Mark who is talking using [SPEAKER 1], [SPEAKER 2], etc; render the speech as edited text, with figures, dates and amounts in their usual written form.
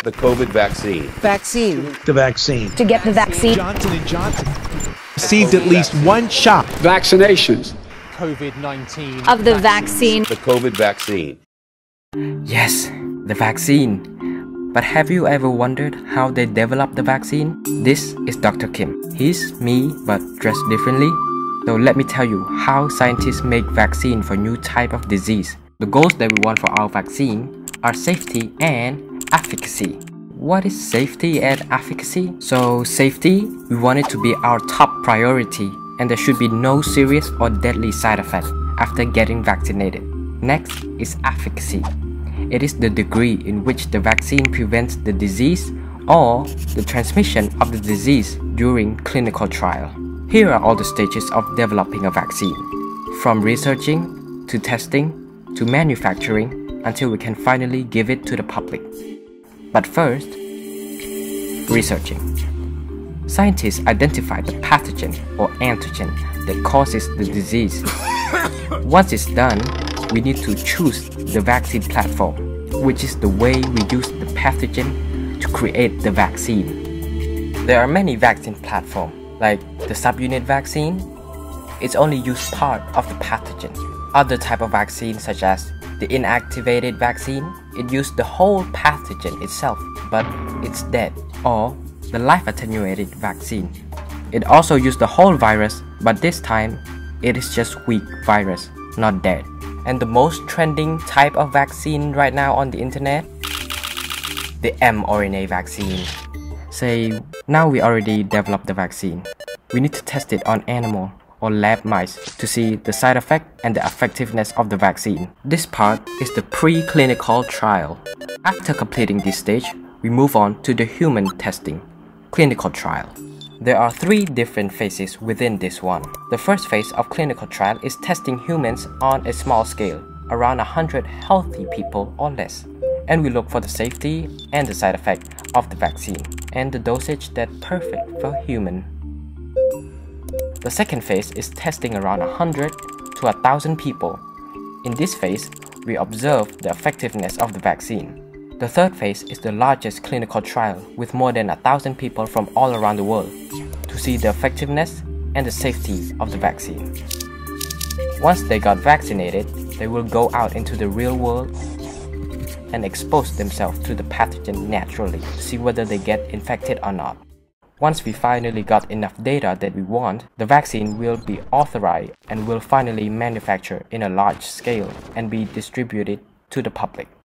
[SPEAKER 1] The COVID vaccine.
[SPEAKER 2] Vaccine.
[SPEAKER 3] The vaccine.
[SPEAKER 4] To get the vaccine.
[SPEAKER 5] Johnson & Johnson received at least one shot.
[SPEAKER 6] Vaccinations.
[SPEAKER 5] COVID-19.
[SPEAKER 4] Of the vaccine.
[SPEAKER 1] The COVID vaccine.
[SPEAKER 7] Yes, the vaccine. But have you ever wondered how they developed the vaccine? This is Dr. Kim. He's me but dressed differently. So let me tell you how scientists make vaccine for new type of disease. The goals that we want for our vaccine are safety and efficacy. What is safety and efficacy? So safety, we want it to be our top priority and there should be no serious or deadly side effect after getting vaccinated. Next is efficacy. It is the degree in which the vaccine prevents the disease or the transmission of the disease during clinical trial. Here are all the stages of developing a vaccine, from researching, to testing, to manufacturing, until we can finally give it to the public. But first, researching. Scientists identify the pathogen or antigen that causes the disease. Once it's done, we need to choose the vaccine platform, which is the way we use the pathogen to create the vaccine. There are many vaccine platforms, like the subunit vaccine. It's only used part of the pathogen. Other type of vaccine, such as the inactivated vaccine, it uses the whole pathogen itself, but it's dead. Or the life attenuated vaccine. It also uses the whole virus, but this time it is just weak virus, not dead. And the most trending type of vaccine right now on the internet, the mRNA vaccine. Say, now we already developed the vaccine. We need to test it on animal or lab mice to see the side effect and the effectiveness of the vaccine. This part is the preclinical trial. After completing this stage, we move on to the human testing, clinical trial. There are 3 different phases within this one. The first phase of clinical trial is testing humans on a small scale, around 100 healthy people or less. And we look for the safety and the side effect of the vaccine, and the dosage that's perfect for human. The second phase is testing around 100 to 1,000 people. In this phase, we observe the effectiveness of the vaccine. The third phase is the largest clinical trial with more than 1,000 people from all around the world to see the effectiveness and the safety of the vaccine. Once they got vaccinated, they will go out into the real world and expose themselves to the pathogen naturally to see whether they get infected or not. Once we finally got enough data that we want, the vaccine will be authorized and will finally manufacture in a large scale and be distributed to the public.